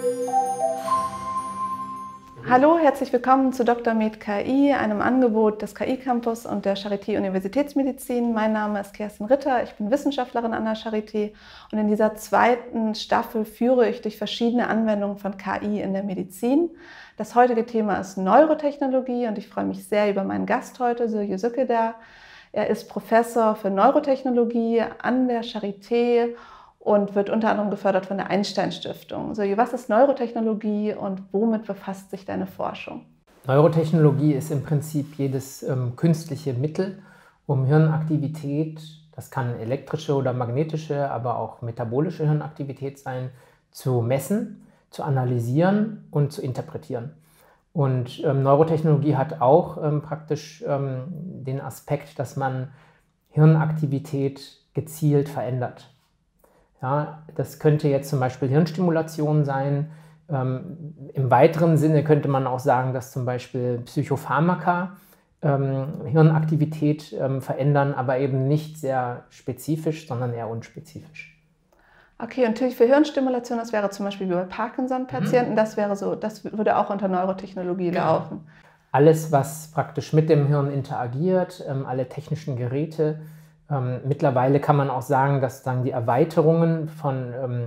Hallo, herzlich willkommen zu Dr. Med KI, einem Angebot des KI Campus und der Charité Universitätsmedizin. Mein Name ist Kerstin Ritter, ich bin Wissenschaftlerin an der Charité und in dieser zweiten Staffel führe ich durch verschiedene Anwendungen von KI in der Medizin. Das heutige Thema ist Neurotechnologie und ich freue mich sehr über meinen Gast heute, Sürje Zükeder. Er ist Professor für Neurotechnologie an der Charité und wird unter anderem gefördert von der Einstein-Stiftung. Sürje, was ist Neurotechnologie und womit befasst sich deine Forschung? Neurotechnologie ist im Prinzip jedes künstliche Mittel, um Hirnaktivität, das kann elektrische oder magnetische, aber auch metabolische Hirnaktivität sein, zu messen, zu analysieren und zu interpretieren. Und Neurotechnologie hat auch praktisch den Aspekt, dass man Hirnaktivität gezielt verändert. Ja, das könnte jetzt zum Beispiel Hirnstimulation sein. Im weiteren Sinne könnte man auch sagen, dass zum Beispiel Psychopharmaka Hirnaktivität verändern, aber eben nicht sehr spezifisch, sondern eher unspezifisch. Okay, und natürlich für Hirnstimulation, das wäre zum Beispiel wie bei Parkinson-Patienten, das würde auch unter Neurotechnologie laufen. Alles, was praktisch mit dem Hirn interagiert, alle technischen Geräte. Mittlerweile kann man auch sagen, dass dann die Erweiterungen von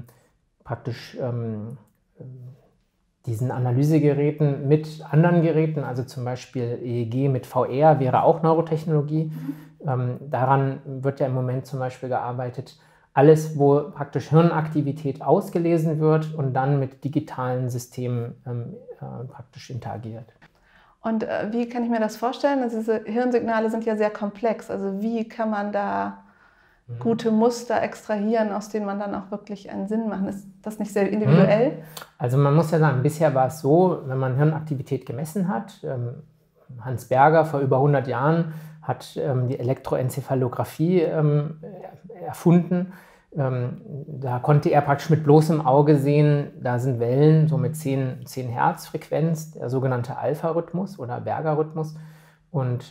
diesen Analysegeräten mit anderen Geräten, also zum Beispiel EEG mit VR, wäre auch Neurotechnologie. Daran wird ja im Moment zum Beispiel gearbeitet. Alles, wo praktisch Hirnaktivität ausgelesen wird und dann mit digitalen Systemen praktisch interagiert. Und wie kann ich mir das vorstellen? Also diese Hirnsignale sind ja sehr komplex. Also wie kann man da gute Muster extrahieren, aus denen man dann auch wirklich einen Sinn macht? Ist das nicht sehr individuell? Also man muss ja sagen, bisher war es so, wenn man Hirnaktivität gemessen hat, Hans Berger vor über 100 Jahren hat die Elektroenzephalographie erfunden. Da konnte er praktisch mit bloßem Auge sehen, da sind Wellen so mit 10 Hertz Frequenz, der sogenannte Alpha-Rhythmus oder Berger-Rhythmus. Und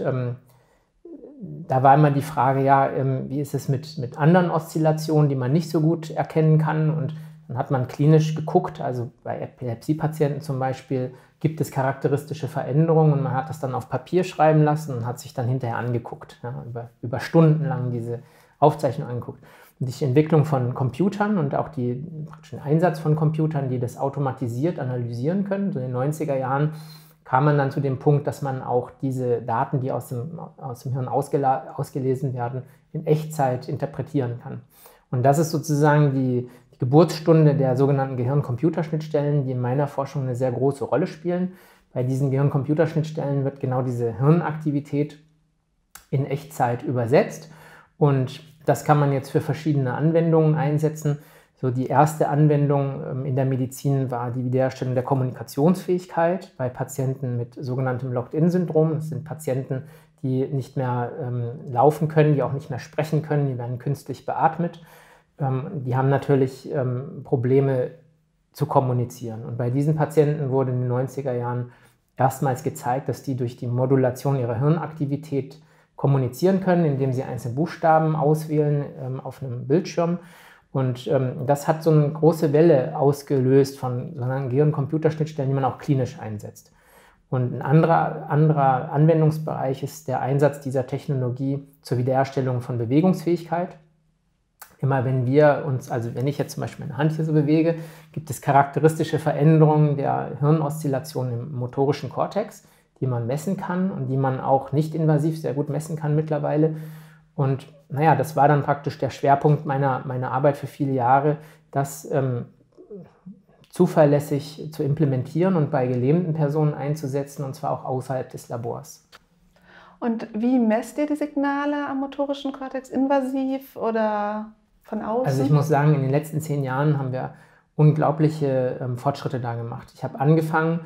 da war immer die Frage, ja, wie ist es mit anderen Oszillationen, die man nicht so gut erkennen kann? Und dann hat man klinisch geguckt, also bei Epilepsie-Patienten zum Beispiel, gibt es charakteristische Veränderungen und man hat das dann auf Papier schreiben lassen und hat sich dann hinterher angeguckt, ja, über Stunden lang diese Aufzeichnung angeguckt. Und die Entwicklung von Computern und auch den Einsatz von Computern, die das automatisiert analysieren können. So in den 90er Jahren kam man dann zu dem Punkt, dass man auch diese Daten, die aus dem Hirn ausgelesen werden, in Echtzeit interpretieren kann. Und das ist sozusagen die Geburtsstunde der sogenannten Gehirn-Computerschnittstellen, die in meiner Forschung eine sehr große Rolle spielen. Bei diesen Gehirn-Computerschnittstellen wird genau diese Hirnaktivität in Echtzeit übersetzt und das kann man jetzt für verschiedene Anwendungen einsetzen. So die erste Anwendung in der Medizin war die Wiederherstellung der Kommunikationsfähigkeit bei Patienten mit sogenanntem Locked-in-Syndrom. Das sind Patienten, die nicht mehr laufen können, die auch nicht mehr sprechen können, die werden künstlich beatmet. Die haben natürlich Probleme zu kommunizieren. Und bei diesen Patienten wurde in den 90er Jahren erstmals gezeigt, dass die durch die Modulation ihrer Hirnaktivität kommunizieren können, indem sie einzelne Buchstaben auswählen auf einem Bildschirm. Und das hat so eine große Welle ausgelöst von Gehirn-Computerschnittstellen, die man auch klinisch einsetzt. Und ein anderer Anwendungsbereich ist der Einsatz dieser Technologie zur Wiederherstellung von Bewegungsfähigkeit. Immer wenn wir uns, also wenn ich jetzt zum Beispiel meine Hand hier so bewege, gibt es charakteristische Veränderungen der Hirnoszillation im motorischen Kortex, die man messen kann und die man auch nicht invasiv sehr gut messen kann mittlerweile. Und naja, das war dann praktisch der Schwerpunkt meiner Arbeit für viele Jahre, das zuverlässig zu implementieren und bei gelähmten Personen einzusetzen, und zwar auch außerhalb des Labors. Und wie messt ihr die Signale am motorischen Kortex? Invasiv oder von außen? Also ich muss sagen, in den letzten 10 Jahren haben wir unglaubliche Fortschritte da gemacht. Ich habe angefangen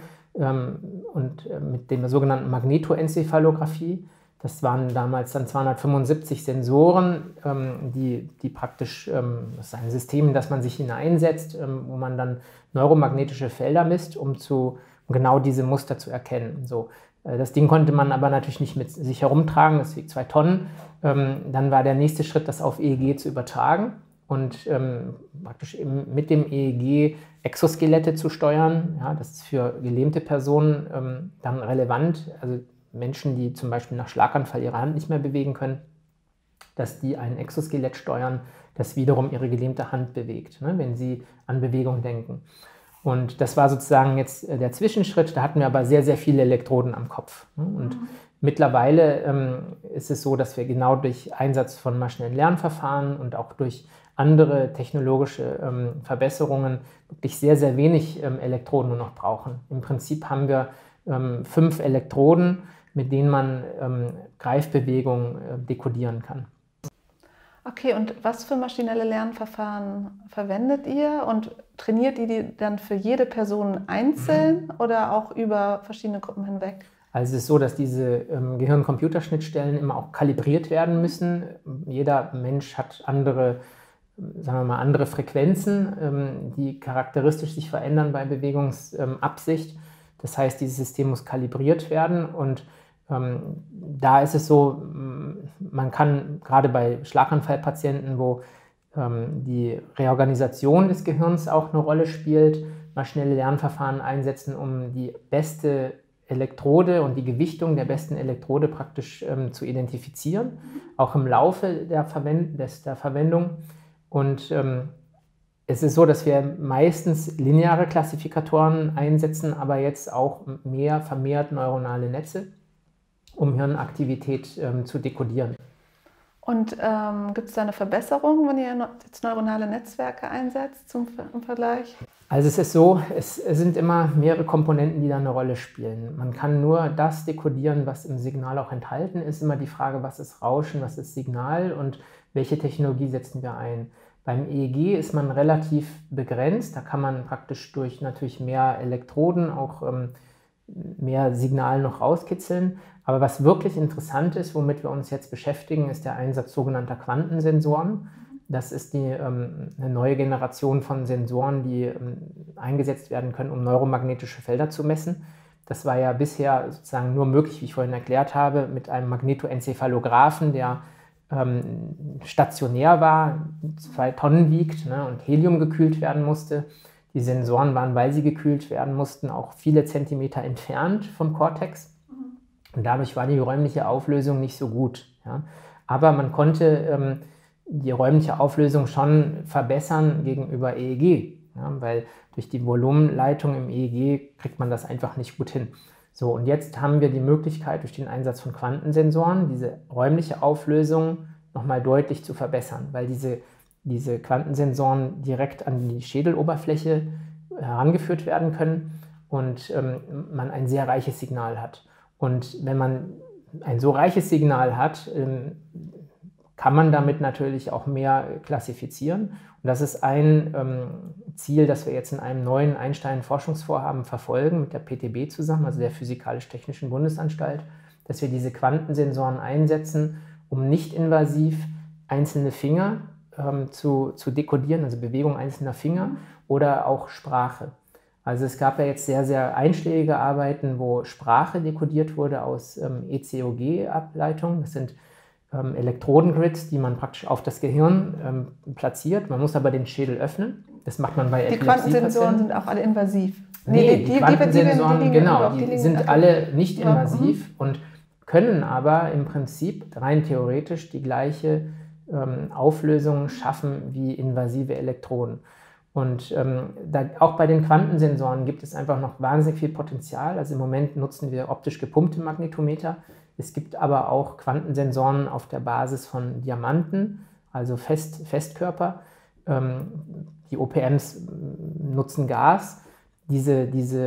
mit der sogenannten Magnetoenzephalographie. Das waren damals dann 275 Sensoren, die praktisch, das ist ein System, in das man sich hineinsetzt, wo man dann neuromagnetische Felder misst, um genau diese Muster zu erkennen. So, das Ding konnte man aber natürlich nicht mit sich herumtragen, das wiegt 2 Tonnen. Dann war der nächste Schritt, das auf EEG zu übertragen. und praktisch mit dem EEG Exoskelette zu steuern. Ja, das ist für gelähmte Personen dann relevant, also Menschen, die zum Beispiel nach Schlaganfall ihre Hand nicht mehr bewegen können, dass die ein Exoskelett steuern, das wiederum ihre gelähmte Hand bewegt, ne, wenn sie an Bewegung denken. Und das war sozusagen jetzt der Zwischenschritt. Da hatten wir aber sehr, sehr viele Elektroden am Kopf. Ne? Und mittlerweile ist es so, dass wir genau durch Einsatz von maschinellen Lernverfahren und auch durch andere technologische Verbesserungen wirklich sehr, sehr wenig Elektroden nur noch brauchen. Im Prinzip haben wir 5 Elektroden, mit denen man Greifbewegungen dekodieren kann. Okay, und was für maschinelle Lernverfahren verwendet ihr und trainiert ihr die dann für jede Person einzeln oder auch über verschiedene Gruppen hinweg? Also es ist so, dass diese Gehirn-Computer-Schnittstellen immer auch kalibriert werden müssen. Jeder Mensch hat andere, sagen wir mal, andere Frequenzen, die charakteristisch sich verändern bei Bewegungsabsicht. Das heißt, dieses System muss kalibriert werden und da ist es so, man kann gerade bei Schlaganfallpatienten, wo die Reorganisation des Gehirns auch eine Rolle spielt, maschinelle Lernverfahren einsetzen, um die beste Elektrode und die Gewichtung der besten Elektrode praktisch zu identifizieren, auch im Laufe der Verwendung. Und es ist so, dass wir meistens lineare Klassifikatoren einsetzen, aber jetzt auch vermehrt neuronale Netze, um Hirnaktivität zu dekodieren. Und gibt es da eine Verbesserung, wenn ihr jetzt neuronale Netzwerke einsetzt im Vergleich? Also es ist so, es sind immer mehrere Komponenten, die da eine Rolle spielen. Man kann nur das dekodieren, was im Signal auch enthalten ist. Immer die Frage, was ist Rauschen, was ist Signal und welche Technologie setzen wir ein. Beim EEG ist man relativ begrenzt. Da kann man praktisch durch natürlich mehr Elektroden auch mehr Signal noch rauskitzeln. Aber was wirklich interessant ist, womit wir uns jetzt beschäftigen, ist der Einsatz sogenannter Quantensensoren. Das ist eine neue Generation von Sensoren, die eingesetzt werden können, um neuromagnetische Felder zu messen. Das war ja bisher sozusagen nur möglich, wie ich vorhin erklärt habe, mit einem Magnetoencephalographen, der stationär war, 2 Tonnen wiegt, ne, und Helium gekühlt werden musste. Die Sensoren waren, weil sie gekühlt werden mussten, auch viele Zentimeter entfernt vom Kortex. Und dadurch war die räumliche Auflösung nicht so gut. Ja. Aber man konnte die räumliche Auflösung schon verbessern gegenüber EEG, ja, weil durch die Volumenleitung im EEG kriegt man das einfach nicht gut hin. So, und jetzt haben wir die Möglichkeit, durch den Einsatz von Quantensensoren diese räumliche Auflösung nochmal deutlich zu verbessern, weil diese Quantensensoren direkt an die Schädeloberfläche herangeführt werden können und man ein sehr reiches Signal hat. Und wenn man ein so reiches Signal hat, kann man damit natürlich auch mehr klassifizieren. Und das ist ein Ziel, das wir jetzt in einem neuen Einstein-Forschungsvorhaben verfolgen, mit der PTB zusammen, also der Physikalisch-Technischen Bundesanstalt, dass wir diese Quantensensoren einsetzen, um nicht invasiv einzelne Finger zu dekodieren, also Bewegung einzelner Finger oder auch Sprache. Also es gab ja jetzt sehr, sehr einschlägige Arbeiten, wo Sprache dekodiert wurde aus ECOG-Ableitungen. Das sind Elektrodengrids, die man praktisch auf das Gehirn platziert. Man muss aber den Schädel öffnen. Das macht man bei Epilepsie-Patienten. Die Quantensensoren sind auch alle invasiv? Nee, die Quantensensoren, genau, die sind alle nicht invasiv und können aber im Prinzip rein theoretisch die gleiche Auflösung schaffen wie invasive Elektroden. Und auch bei den Quantensensoren gibt es einfach noch wahnsinnig viel Potenzial. Also im Moment nutzen wir optisch gepumpte Magnetometer. Es gibt aber auch Quantensensoren auf der Basis von Diamanten, also Festkörper. Die OPMs nutzen Gas. Diese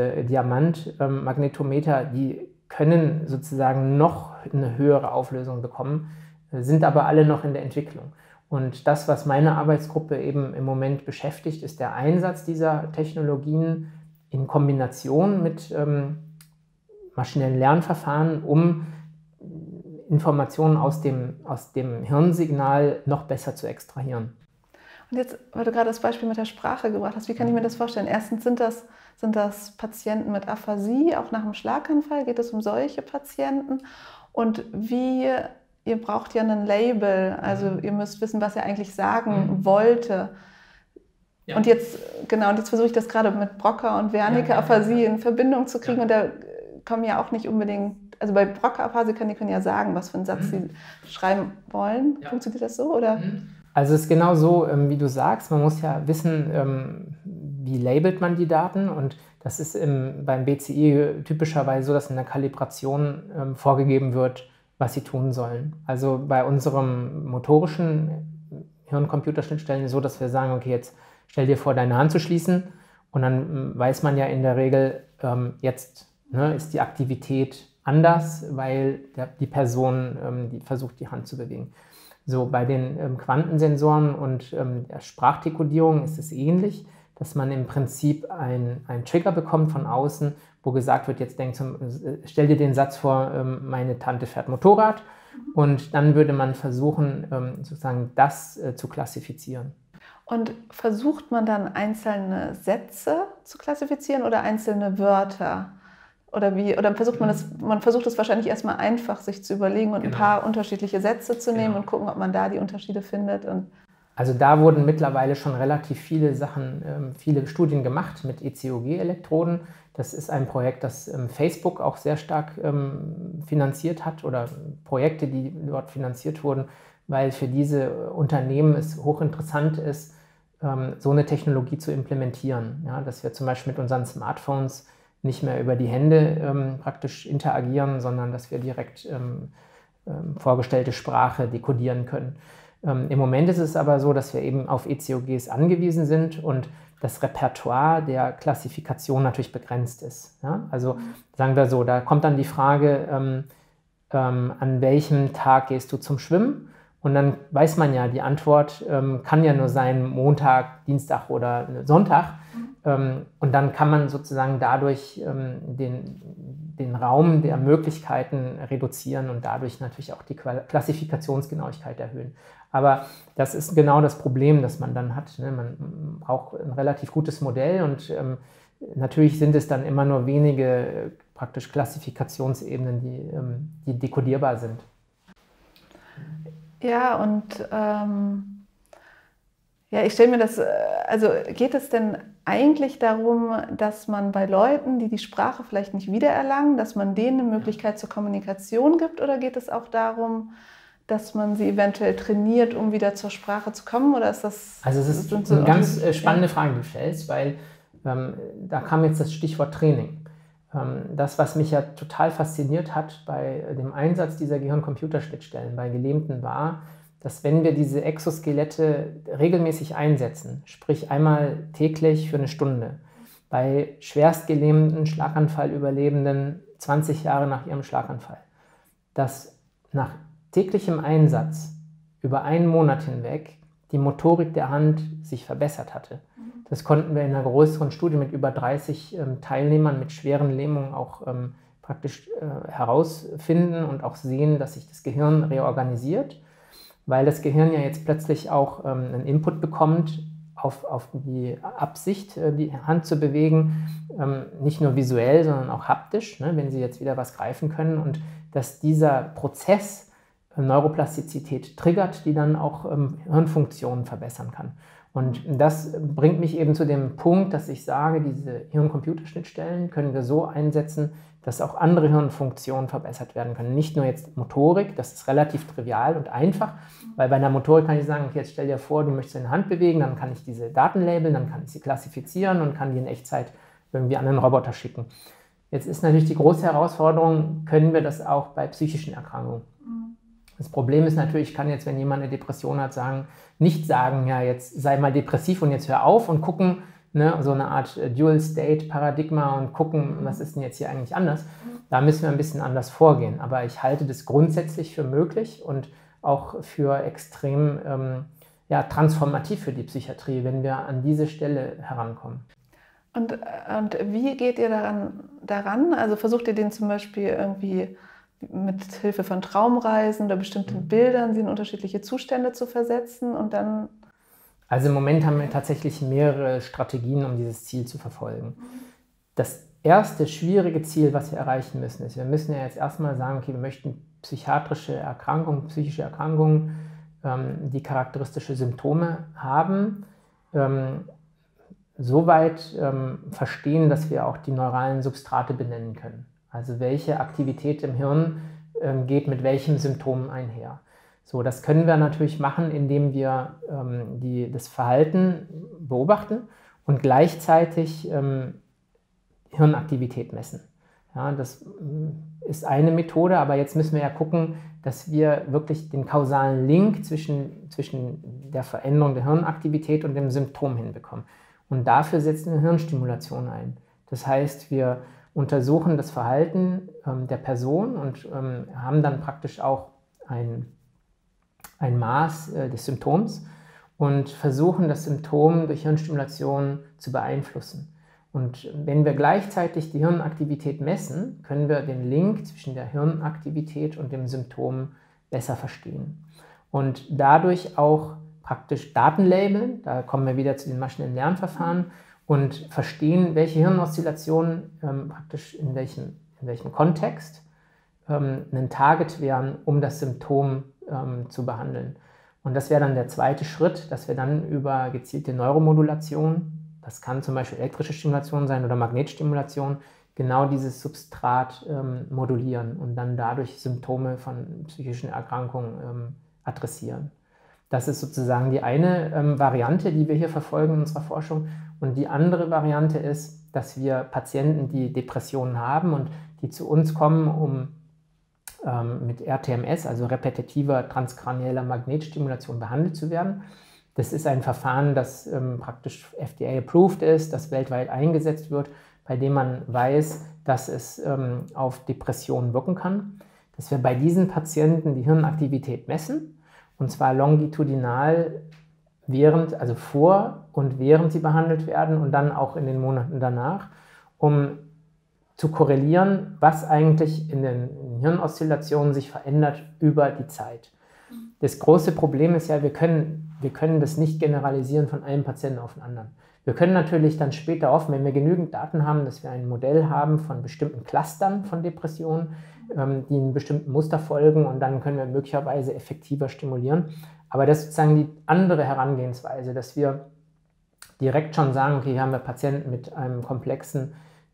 Diamantmagnetometer, die können sozusagen noch eine höhere Auflösung bekommen, sind aber alle noch in der Entwicklung. Und das, was meine Arbeitsgruppe eben im Moment beschäftigt, ist der Einsatz dieser Technologien in Kombination mit maschinellen Lernverfahren, um Informationen aus dem Hirnsignal noch besser zu extrahieren. Und jetzt, weil du gerade das Beispiel mit der Sprache gebracht hast, wie kann ich mir das vorstellen? Erstens sind das Patienten mit Aphasie, auch nach einem Schlaganfall? Geht es um solche Patienten? Und wie ihr braucht ja ein Label, also ihr müsst wissen, was er eigentlich sagen wollte. Ja. Und jetzt versuche ich das gerade mit Broca und Wernicke-Aphasie in Verbindung zu kriegen und da kommen ja auch nicht unbedingt, also bei Broca-Aphasikern, die können ja sagen, was für einen Satz sie schreiben wollen. Ja. Funktioniert das so, oder? Also es ist genau so, wie du sagst, man muss ja wissen, wie labelt man die Daten und das ist beim BCI typischerweise so, dass in der Kalibration vorgegeben wird, was sie tun sollen. Also bei unserem motorischen Hirn-Computer-Schnittstellen ist es so, dass wir sagen, okay, jetzt stell dir vor, deine Hand zu schließen und dann weiß man ja in der Regel, jetzt ist die Aktivität anders, weil die Person die versucht, die Hand zu bewegen. So, bei den Quantensensoren und der Sprachdekodierung ist es ähnlich, dass man im Prinzip einen Trigger bekommt von außen, wo gesagt wird, jetzt stell dir den Satz vor, meine Tante fährt Motorrad und dann würde man versuchen, sozusagen das zu klassifizieren. Und versucht man dann einzelne Sätze zu klassifizieren oder einzelne Wörter? Oder wie? Oder versucht man versucht es wahrscheinlich erstmal einfach, sich zu überlegen und ein paar unterschiedliche Sätze zu nehmen und gucken, ob man da die Unterschiede findet. Also da wurden mittlerweile schon relativ viele viele Studien gemacht mit ECOG-Elektroden. Das ist ein Projekt, das Facebook auch sehr stark finanziert hat oder Projekte, die dort finanziert wurden, weil für diese Unternehmen es hochinteressant ist, so eine Technologie zu implementieren. Ja, dass wir zum Beispiel mit unseren Smartphones nicht mehr über die Hände praktisch interagieren, sondern dass wir direkt vorgestellte Sprache dekodieren können. Im Moment ist es aber so, dass wir eben auf ECOGs angewiesen sind und das Repertoire der Klassifikation natürlich begrenzt ist. Ja? Also sagen wir so, da kommt dann die Frage, an welchem Tag gehst du zum Schwimmen? Und dann weiß man ja, die Antwort kann ja nur sein Montag, Dienstag oder Sonntag. Und dann kann man sozusagen dadurch den Raum der Möglichkeiten reduzieren und dadurch natürlich auch die Klassifikationsgenauigkeit erhöhen. Aber das ist genau das Problem, das man dann hat. Man braucht ein relativ gutes Modell und natürlich sind es dann immer nur wenige praktisch Klassifikationsebenen, die dekodierbar sind. Ja, und ich stelle mir das, also geht es denn eigentlich darum, dass man bei Leuten, die die Sprache vielleicht nicht wiedererlangen, dass man denen eine Möglichkeit zur Kommunikation gibt, oder geht es auch darum, dass man sie eventuell trainiert, um wieder zur Sprache zu kommen, oder ist das... Also es ist eine ganz spannende Frage, die du stellst, weil da kam jetzt das Stichwort Training. Das, was mich ja total fasziniert hat bei dem Einsatz dieser Gehirn-Computer-Schnittstellen bei Gelähmten war, dass wenn wir diese Exoskelette regelmäßig einsetzen, sprich einmal täglich für eine Stunde, bei schwerstgelähmten Schlaganfallüberlebenden 20 Jahre nach ihrem Schlaganfall, dass nach täglichem Einsatz über einen Monat hinweg die Motorik der Hand sich verbessert hatte. Das konnten wir in einer größeren Studie mit über 30 Teilnehmern mit schweren Lähmungen auch praktisch herausfinden und auch sehen, dass sich das Gehirn reorganisiert, weil das Gehirn ja jetzt plötzlich auch einen Input bekommt auf die Absicht, die Hand zu bewegen, nicht nur visuell, sondern auch haptisch, ne, wenn Sie jetzt wieder was greifen können, und dass dieser Prozess Neuroplastizität triggert, die dann auch Hirnfunktionen verbessern kann. Und das bringt mich eben zu dem Punkt, dass ich sage, diese Hirn-Computer-Schnittstellen können wir so einsetzen, dass auch andere Hirnfunktionen verbessert werden können. Nicht nur jetzt Motorik, das ist relativ trivial und einfach, weil bei einer Motorik kann ich sagen, okay, jetzt stell dir vor, du möchtest deine Hand bewegen, dann kann ich diese Daten labeln, dann kann ich sie klassifizieren und kann die in Echtzeit irgendwie an einen Roboter schicken. Jetzt ist natürlich die große Herausforderung, können wir das auch bei psychischen Erkrankungen? Das Problem ist natürlich, ich kann jetzt, wenn jemand eine Depression hat, nicht sagen, ja, jetzt sei mal depressiv und jetzt hör auf und gucken, ne, so eine Art Dual-State-Paradigma und gucken, was ist denn jetzt hier eigentlich anders. Da müssen wir ein bisschen anders vorgehen. Aber ich halte das grundsätzlich für möglich und auch für extrem transformativ für die Psychiatrie, wenn wir an diese Stelle herankommen. Und wie geht ihr daran? Also versucht ihr den zum Beispiel irgendwie mit Hilfe von Traumreisen oder bestimmten Bildern sie in unterschiedliche Zustände zu versetzen und dann... Also im Moment haben wir tatsächlich mehrere Strategien, um dieses Ziel zu verfolgen. Das erste schwierige Ziel, was wir erreichen müssen, ist, wir müssen ja jetzt erstmal sagen, okay, wir möchten psychische Erkrankungen, die charakteristische Symptome haben, soweit verstehen, dass wir auch die neuralen Substrate benennen können. Also welche Aktivität im Hirn geht mit welchem Symptom einher. So, das können wir natürlich machen, indem wir das Verhalten beobachten und gleichzeitig Hirnaktivität messen. Ja, das ist eine Methode, aber jetzt müssen wir ja gucken, dass wir wirklich den kausalen Link zwischen der Veränderung der Hirnaktivität und dem Symptom hinbekommen. Und dafür setzen wir Hirnstimulation ein. Das heißt, wir untersuchen das Verhalten der Person und haben dann praktisch auch ein Maß des Symptoms und versuchen, das Symptom durch Hirnstimulation zu beeinflussen. Und wenn wir gleichzeitig die Hirnaktivität messen, können wir den Link zwischen der Hirnaktivität und dem Symptom besser verstehen. Und dadurch auch praktisch Daten labeln, da kommen wir wieder zu den maschinellen Lernverfahren, und verstehen, welche Hirnoszillationen praktisch in welchem Kontext ein Target wären, um das Symptom zu behandeln. Und das wäre dann der zweite Schritt, dass wir dann über gezielte Neuromodulation, das kann zum Beispiel elektrische Stimulation sein oder Magnetstimulation, genau dieses Substrat modulieren und dann dadurch Symptome von psychischen Erkrankungen adressieren. Das ist sozusagen die eine Variante, die wir hier verfolgen in unserer Forschung. Und die andere Variante ist, dass wir Patienten, die Depressionen haben und die zu uns kommen, um mit RTMS, also repetitiver transkranieller Magnetstimulation, behandelt zu werden. Das ist ein Verfahren, das praktisch FDA-approved ist, das weltweit eingesetzt wird, bei dem man weiß, dass es auf Depressionen wirken kann. Dass wir bei diesen Patienten die Hirnaktivität messen, und zwar longitudinal, also vor und während sie behandelt werden und dann auch in den Monaten danach, um zu korrelieren, was eigentlich in den Hirnoszillationen sich verändert über die Zeit. Das große Problem ist ja, wir können das nicht generalisieren von einem Patienten auf den anderen. Wir können natürlich dann später offen, wenn wir genügend Daten haben, dass wir ein Modell haben von bestimmten Clustern von Depressionen, die einem bestimmten Muster folgen, und dann können wir möglicherweise effektiver stimulieren. Aber das ist sozusagen die andere Herangehensweise, dass wir direkt schon sagen, okay, hier haben wir Patienten mit einer komplexen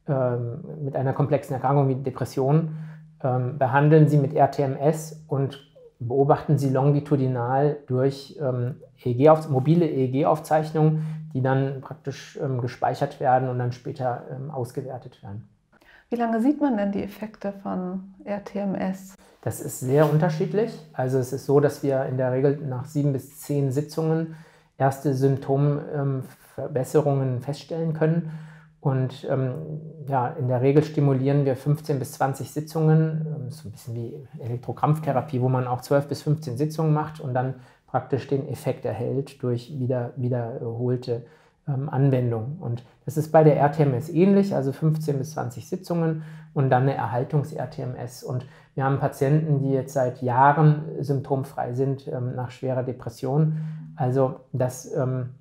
Erkrankung wie Depression, behandeln sie mit RTMS und beobachten sie longitudinal durch mobile EEG-Aufzeichnungen, die dann praktisch gespeichert werden und dann später ausgewertet werden. Wie lange sieht man denn die Effekte von RTMS? Das ist sehr unterschiedlich. Also es ist so, dass wir in der Regel nach 7 bis 10 Sitzungen erste Symptomverbesserungen feststellen können. Und in der Regel stimulieren wir 15 bis 20 Sitzungen, so ein bisschen wie Elektrokrampftherapie, wo man auch 12 bis 15 Sitzungen macht und dann praktisch den Effekt erhält durch wiederholte Anwendung. Und das ist bei der RTMS ähnlich, also 15 bis 20 Sitzungen und dann eine Erhaltungs-RTMS. Und wir haben Patienten, die jetzt seit Jahren symptomfrei sind nach schwerer Depression. Also das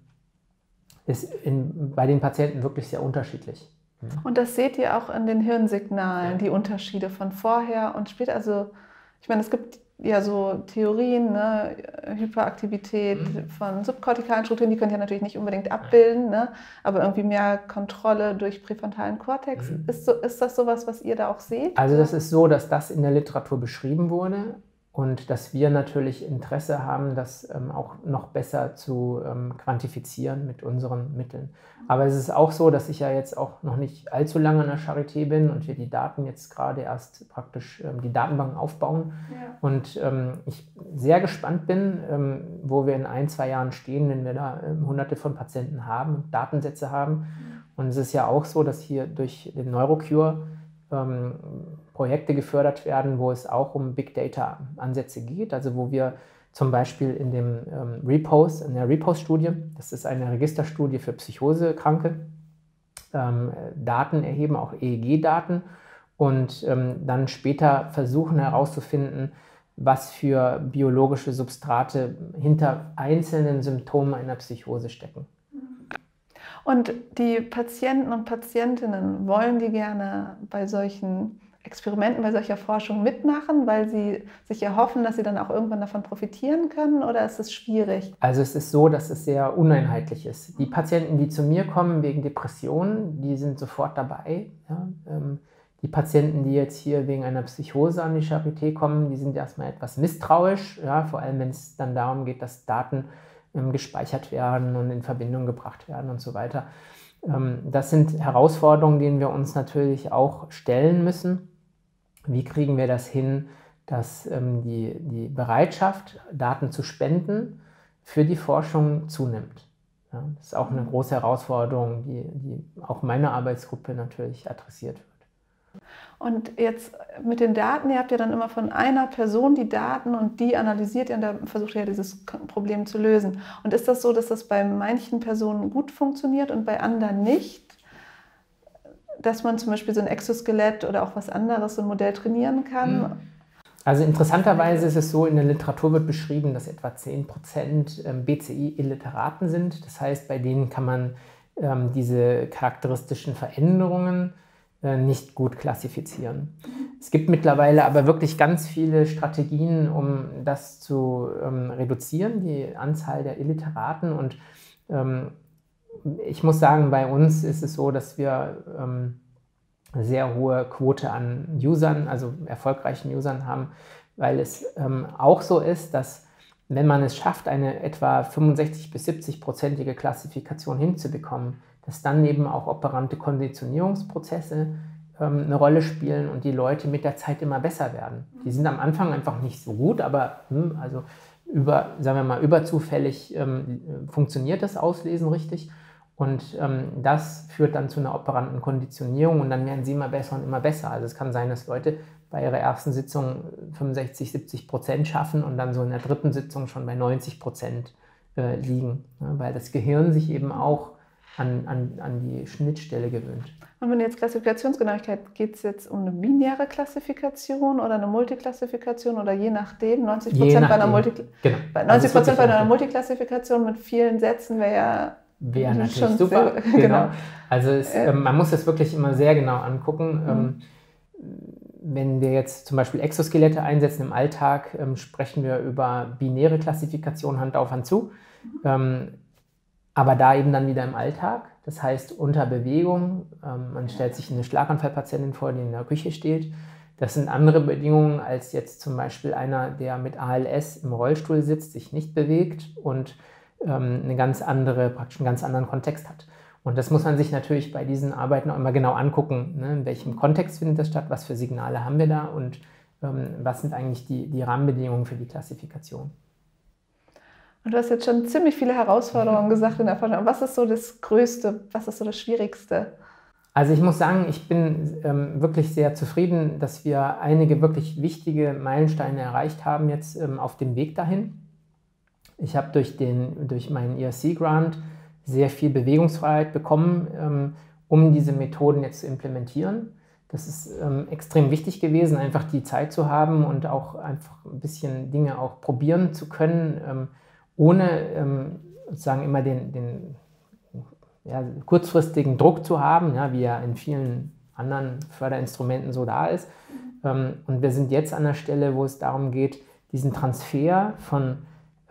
ist bei den Patienten wirklich sehr unterschiedlich. Und das seht ihr auch in den Hirnsignalen, die Unterschiede von vorher und später. Also ich meine, es gibt ja so Theorien, ne? Hyperaktivität von subkortikalen Strukturen, die könnt ihr natürlich nicht unbedingt abbilden, ne? Aber irgendwie mehr Kontrolle durch präfrontalen Kortex. Ist das sowas, was ihr da auch seht? Also das ist so, dass das in der Literatur beschrieben wurde und dass wir natürlich Interesse haben, das auch noch besser zu quantifizieren mit unseren Mitteln. Aber es ist auch so, dass ich ja jetzt auch noch nicht allzu lange an der Charité bin und wir die Daten jetzt gerade erst praktisch die Datenbanken aufbauen. Ja. Und ich sehr gespannt bin, wo wir in 1, 2 Jahren stehen, wenn wir da hunderte von Patienten haben, Datensätze haben. Und es ist ja auch so, dass hier durch den Neurocure Projekte gefördert werden, wo es auch um Big Data Ansätze geht, also wo wir zum Beispiel in der REPOSE-Studie, das ist eine Registerstudie für Psychosekranke, Daten erheben, auch EEG-Daten, und dann später versuchen herauszufinden, was für biologische Substrate hinter einzelnen Symptomen einer Psychose stecken. Und die Patienten und Patientinnen, wollen die gerne bei solchen Experimenten, bei solcher Forschung mitmachen, weil sie sich erhoffen, dass sie dann auch irgendwann davon profitieren können, oder ist es schwierig? Also es ist so, dass es sehr uneinheitlich ist. Die Patienten, die zu mir kommen wegen Depressionen, die sind sofort dabei. Ja? Die Patienten, die jetzt hier wegen einer Psychose an die Charité kommen, die sind erstmal etwas misstrauisch, ja? Vor allem wenn es dann darum geht, dass Daten gespeichert werden und in Verbindung gebracht werden und so weiter. Das sind Herausforderungen, denen wir uns natürlich auch stellen müssen. Wie kriegen wir das hin, dass die Bereitschaft, Daten zu spenden, für die Forschung zunimmt? Ja, das ist auch eine große Herausforderung, die auch meine Arbeitsgruppe natürlich adressiert wird. Und jetzt mit den Daten, ihr habt ja dann immer von einer Person die Daten und die analysiert ihr und da versucht ihr ja dieses Problem zu lösen. Und ist das so, dass das bei manchen Personen gut funktioniert und bei anderen nicht? Dass man zum Beispiel so ein Exoskelett oder auch was anderes, so ein Modell trainieren kann? Also interessanterweise ist es so, in der Literatur wird beschrieben, dass etwa 10% BCI-Illiteraten sind. Das heißt, bei denen kann man diese charakteristischen Veränderungen nicht gut klassifizieren. Es gibt mittlerweile aber wirklich ganz viele Strategien, um das zu reduzieren, die Anzahl der Illiteraten. Und ich muss sagen, bei uns ist es so, dass wir eine sehr hohe Quote an Usern, also erfolgreichen Usern haben, weil es auch so ist, dass wenn man es schafft, eine etwa 65- bis 70-prozentige Klassifikation hinzubekommen, dass dann eben auch operante Konditionierungsprozesse eine Rolle spielen und die Leute mit der Zeit immer besser werden. Die sind am Anfang einfach nicht so gut, aber also sagen wir mal, überzufällig funktioniert das Auslesen richtig. Und das führt dann zu einer operanten Konditionierung und dann werden sie immer besser und immer besser. Also es kann sein, dass Leute bei ihrer ersten Sitzung 65-70% schaffen und dann so in der dritten Sitzung schon bei 90% liegen, ne? Weil das Gehirn sich eben auch an die Schnittstelle gewöhnt. Und wenn jetzt Klassifikationsgenauigkeit, geht es jetzt um eine binäre Klassifikation oder eine Multiklassifikation oder je nachdem, 90% bei einer bei einer Multiklassifikation mit vielen Sätzen wäre natürlich super. Genau. Also man muss das wirklich immer sehr genau angucken. Wenn wir jetzt zum Beispiel Exoskelette einsetzen im Alltag, sprechen wir über binäre Klassifikation Hand auf Hand zu. Aber da eben dann wieder im Alltag, das heißt unter Bewegung, man stellt sich eine Schlaganfallpatientin vor, die in der Küche steht. Das sind andere Bedingungen als jetzt zum Beispiel einer, der mit ALS im Rollstuhl sitzt, sich nicht bewegt und einen ganz anderen Kontext hat. Und das muss man sich natürlich bei diesen Arbeiten auch immer genau angucken, ne? In welchem Kontext findet das statt, was für Signale haben wir da und was sind eigentlich die Rahmenbedingungen für die Klassifikation. Und du hast jetzt schon ziemlich viele Herausforderungen gesagt in der Forschung. Was ist so das Größte, was ist so das Schwierigste? Also ich muss sagen, ich bin wirklich sehr zufrieden, dass wir einige wirklich wichtige Meilensteine erreicht haben jetzt auf dem Weg dahin. Ich habe durch meinen ERC-Grant sehr viel Bewegungsfreiheit bekommen, um diese Methoden jetzt zu implementieren. Das ist extrem wichtig gewesen, einfach die Zeit zu haben und auch einfach ein bisschen Dinge auch probieren zu können, ohne sozusagen immer den kurzfristigen Druck zu haben, ja, wie er in vielen anderen Förderinstrumenten so da ist. Und wir sind jetzt an der Stelle, wo es darum geht, diesen Transfer von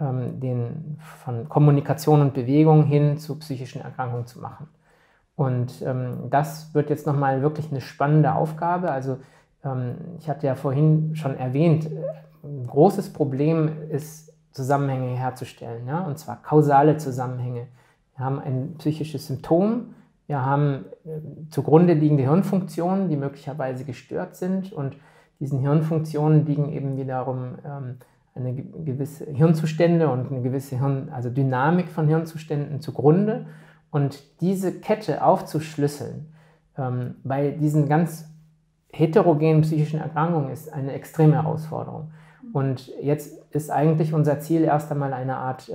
Kommunikation und Bewegung hin zu psychischen Erkrankungen zu machen. Und das wird jetzt nochmal wirklich eine spannende Aufgabe. Also ich hatte ja vorhin schon erwähnt, ein großes Problem ist, Zusammenhänge herzustellen, ja? Und zwar kausale Zusammenhänge. Wir haben ein psychisches Symptom, wir haben zugrunde liegende Hirnfunktionen, die möglicherweise gestört sind und diesen Hirnfunktionen liegen eben wiederum eine gewisse Hirnzustände und eine gewisse Dynamik von Hirnzuständen zugrunde. Und diese Kette aufzuschlüsseln bei diesen ganz heterogenen psychischen Erkrankungen ist eine extreme Herausforderung. Und jetzt ist eigentlich unser Ziel erst einmal eine Art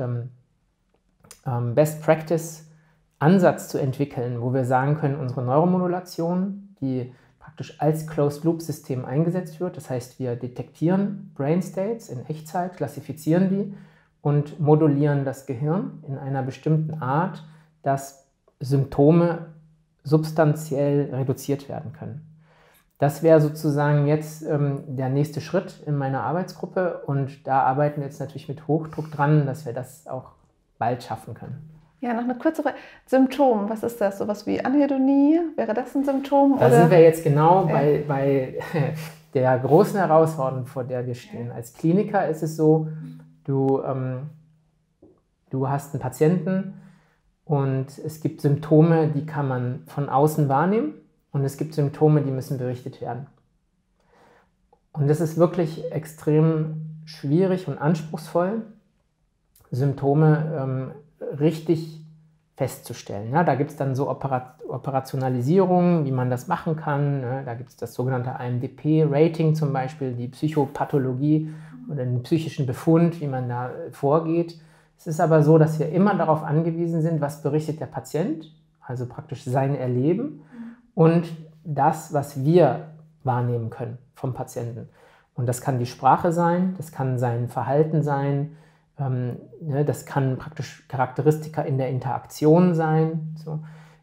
Best-Practice-Ansatz zu entwickeln, wo wir sagen können, unsere Neuromodulation, die praktisch als Closed-Loop-System eingesetzt wird, das heißt, wir detektieren Brain States in Echtzeit, klassifizieren die und modulieren das Gehirn in einer bestimmten Art, dass Symptome substanziell reduziert werden können. Das wäre sozusagen jetzt der nächste Schritt in meiner Arbeitsgruppe und da arbeiten wir jetzt natürlich mit Hochdruck dran, dass wir das auch bald schaffen können. Ja, noch eine kurze Frage. Symptom, was ist das? Sowas wie Anhedonie? Wäre das ein Symptom? Da sind wir jetzt genau bei der großen Herausforderung, vor der wir stehen. Als Kliniker ist es so, du hast einen Patienten und es gibt Symptome, die kann man von außen wahrnehmen und es gibt Symptome, die müssen berichtet werden. Und es ist wirklich extrem schwierig und anspruchsvoll, Symptome richtig festzustellen. Ja, da gibt es dann so Operationalisierungen, wie man das machen kann. Ja, da gibt es das sogenannte IMDP-Rating zum Beispiel, die Psychopathologie oder den psychischen Befund, wie man da vorgeht. Es ist aber so, dass wir immer darauf angewiesen sind, was berichtet der Patient, also praktisch sein Erleben und das, was wir wahrnehmen können vom Patienten. Und das kann die Sprache sein, das kann sein Verhalten sein, das kann praktisch Charakteristika in der Interaktion sein. So.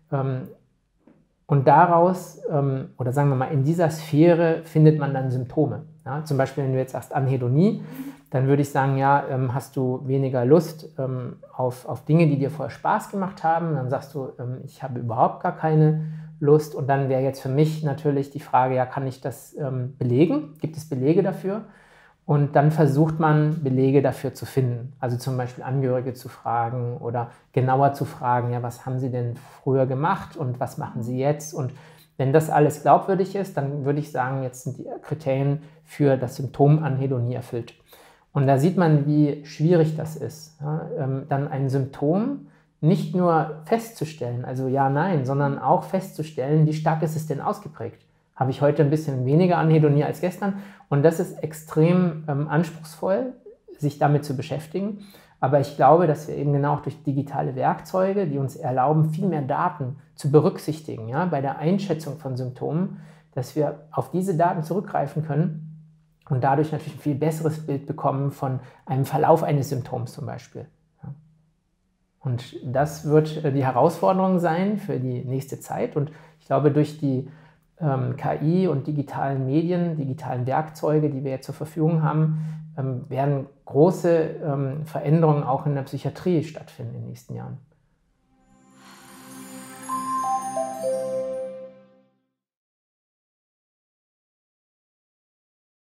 Und daraus, oder sagen wir mal, in dieser Sphäre findet man dann Symptome. Ja? Zum Beispiel, wenn du jetzt sagst Anhedonie, dann würde ich sagen, ja, hast du weniger Lust auf Dinge, die dir vorher Spaß gemacht haben. Dann sagst du, ich habe überhaupt gar keine Lust. Und dann wäre jetzt für mich natürlich die Frage, ja, kann ich das belegen? Gibt es Belege dafür? Und dann versucht man, Belege dafür zu finden. Also zum Beispiel Angehörige zu fragen oder genauer zu fragen, ja, was haben sie denn früher gemacht und was machen sie jetzt? Und wenn das alles glaubwürdig ist, dann würde ich sagen, jetzt sind die Kriterien für das Symptom Anhedonie erfüllt. Und da sieht man, wie schwierig das ist, ja, dann ein Symptom nicht nur festzustellen, also ja, nein, sondern auch festzustellen, wie stark ist es denn ausgeprägt. Habe ich heute ein bisschen weniger Anhedonie als gestern? Und das ist extrem anspruchsvoll, sich damit zu beschäftigen. Aber ich glaube, dass wir eben genau auch durch digitale Werkzeuge, die uns erlauben, viel mehr Daten zu berücksichtigen, ja, bei der Einschätzung von Symptomen, dass wir auf diese Daten zurückgreifen können und dadurch natürlich ein viel besseres Bild bekommen von einem Verlauf eines Symptoms zum Beispiel. Ja. Und das wird die Herausforderung sein für die nächste Zeit. Und ich glaube, durch die KI und digitalen Medien, digitalen Werkzeuge, die wir jetzt zur Verfügung haben, werden große Veränderungen auch in der Psychiatrie stattfinden in den nächsten Jahren.